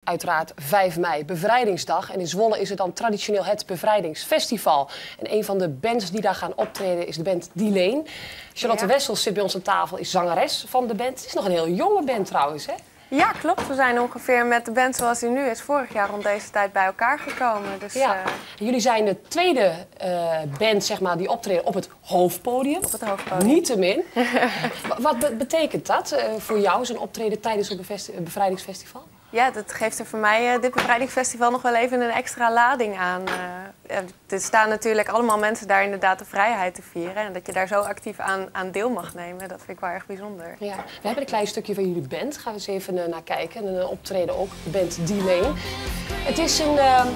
uiteraard 5 mei, Bevrijdingsdag. En in Zwolle is het dan traditioneel het Bevrijdingsfestival. En een van de bands die daar gaan optreden is de band Delain. Charlotte Wessels zit bij ons aan tafel, is zangeres van de band. Het is nog een heel jonge band trouwens, hè? Ja, klopt. We zijn ongeveer met de band zoals die nu is vorig jaar rond deze tijd bij elkaar gekomen. Dus, Jullie zijn de tweede band zeg maar, die optreden op het hoofdpodium. Op het hoofdpodium. Niettemin. Wat betekent dat voor jou, zo'n optreden tijdens het Bevrijdingsfestival? Ja, dat geeft er voor mij dit Bevrijdingsfestival nog wel even een extra lading aan. Er staan natuurlijk allemaal mensen daar inderdaad de vrijheid te vieren. En dat je daar zo actief aan deel mag nemen, dat vind ik wel erg bijzonder. Ja, we hebben een klein stukje van jullie band. Gaan we eens even naar kijken. En een optreden ook, de band Delain. Het is een...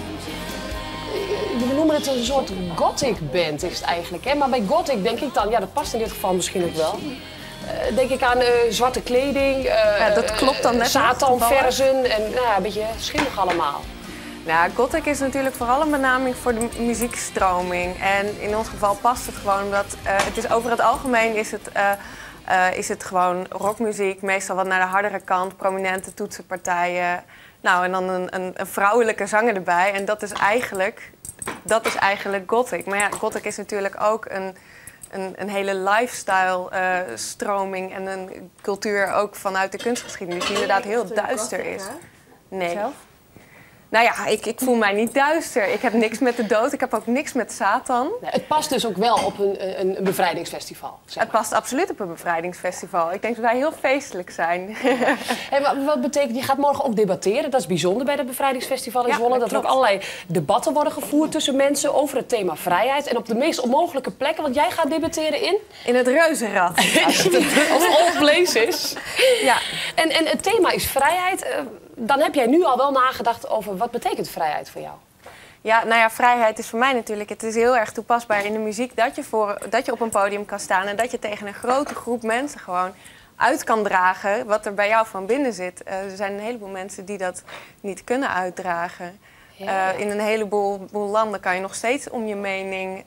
we noemen het een soort gothic band is het eigenlijk. Hè? Maar bij gothic denk ik dan, ja dat past in dit geval misschien ook wel. Denk ik aan zwarte kleding, dat klopt dan net Satan-verzen en een beetje schimmig allemaal. Nou, gothic is natuurlijk vooral een benaming voor de muziekstroming. En in ons geval past het gewoon omdat het is over het algemeen is het gewoon rockmuziek, meestal wat naar de hardere kant, prominente toetsenpartijen. Nou, en dan een vrouwelijke zanger erbij. En dat is eigenlijk gothic. Maar ja, gothic is natuurlijk ook een hele lifestyle-stroming en een cultuur ook vanuit de kunstgeschiedenis die inderdaad heel duister is. Nee. Zelf? Nou ja, ik voel mij niet duister. Ik heb niks met de dood, ik heb ook niks met Satan. Nee, het past dus ook wel op een bevrijdingsfestival. Zeg maar. Het past absoluut op een bevrijdingsfestival. Ik denk dat wij heel feestelijk zijn. Hey, wat betekent, je gaat morgen ook debatteren. Dat is bijzonder bij het bevrijdingsfestival in Zwolle. Dat er ook allerlei debatten worden gevoerd tussen mensen over het thema vrijheid. En op de meest onmogelijke plekken. Want jij gaat debatteren in? In het Reuzenrad. Als all places. Ja. En het thema is vrijheid. Dan heb jij nu al wel nagedacht over wat betekent vrijheid voor jou? Ja, nou ja, vrijheid is voor mij natuurlijk... Het is heel erg toepasbaar in de muziek dat je op een podium kan staan... en dat je tegen een grote groep mensen gewoon uit kan dragen wat er bij jou van binnen zit. Er zijn een heleboel mensen die dat niet kunnen uitdragen. Ja. In een heleboel landen kan je nog steeds om je mening...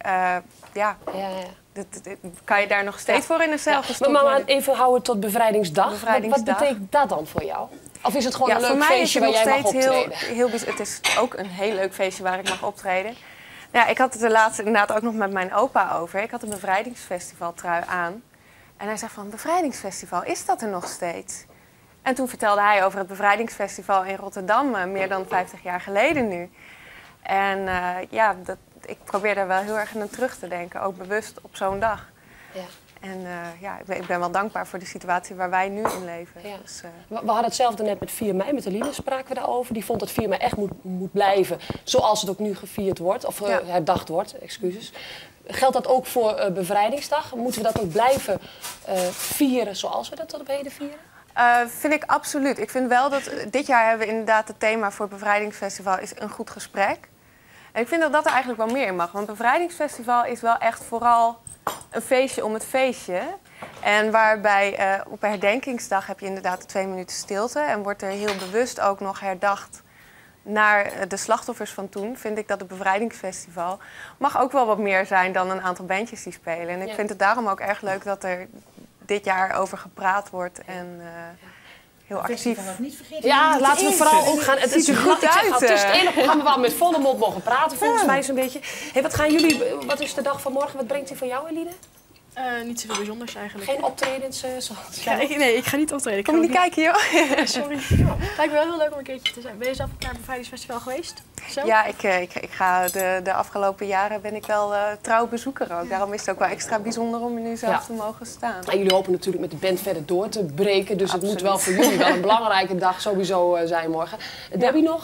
kan je daar nog steeds voor in de cel gestopt worden. Maar even houden tot Bevrijdingsdag. Wat betekent dat dan voor jou? Of is het gewoon een leuk feestje waar jij mag optreden? Het is ook een heel leuk feestje waar ik mag optreden. Ja, ik had het er laatst inderdaad ook nog met mijn opa over. Ik had een bevrijdingsfestivaltrui aan. En hij zei van, bevrijdingsfestival, is dat er nog steeds? En toen vertelde hij over het bevrijdingsfestival in Rotterdam, meer dan 50 jaar geleden nu. En ik probeer daar wel heel erg aan terug te denken, ook bewust op zo'n dag. Ja. En ik ben wel dankbaar voor de situatie waar wij nu in leven. Ja. Dus, we hadden hetzelfde net met 4 mei, met Eline spraken we daarover. Die vond dat 4 mei echt moet blijven zoals het ook nu gevierd wordt, of herdacht wordt, excuses. Geldt dat ook voor Bevrijdingsdag? Moeten we dat ook blijven vieren zoals we dat tot op heden vieren? Vind ik absoluut. Ik vind wel dat dit jaar hebben we inderdaad het thema voor het Bevrijdingsfestival is een goed gesprek. En ik vind dat er eigenlijk wel meer in mag. Want het Bevrijdingsfestival is wel echt vooral een feestje om het feestje. En waarbij op herdenkingsdag heb je inderdaad de 2 minuten stilte. En wordt er heel bewust ook nog herdacht naar de slachtoffers van toen. Vind ik dat het Bevrijdingsfestival mag ook wel wat meer zijn dan een aantal bandjes die spelen. En ik vind het daarom ook erg leuk dat er dit jaar over gepraat wordt. En heel actief. Ja, laten we vooral ook gaan. Het ziet er goed uit. Het is het enige programma waar we met volle mond mogen praten, volgens mij zo'n beetje. Hey, wat is de dag van morgen? Wat brengt hij voor jou, Eline? Niet zoveel bijzonders eigenlijk. Geen optredens? Nee, ik ga niet optreden. Kom je niet kijken, joh? Sorry. Het lijkt me wel heel leuk om een keertje te zijn. Ben je zelf naar het Bevrijdingsfestival geweest? Zo? Ja, ik ga de afgelopen jaren ben ik wel trouw bezoeker ook. Daarom is het ook wel extra bijzonder om er nu zelf te mogen staan. En jullie hopen natuurlijk met de band verder door te breken. Dus het moet wel voor jullie wel een belangrijke dag sowieso zijn morgen. Debbie nog?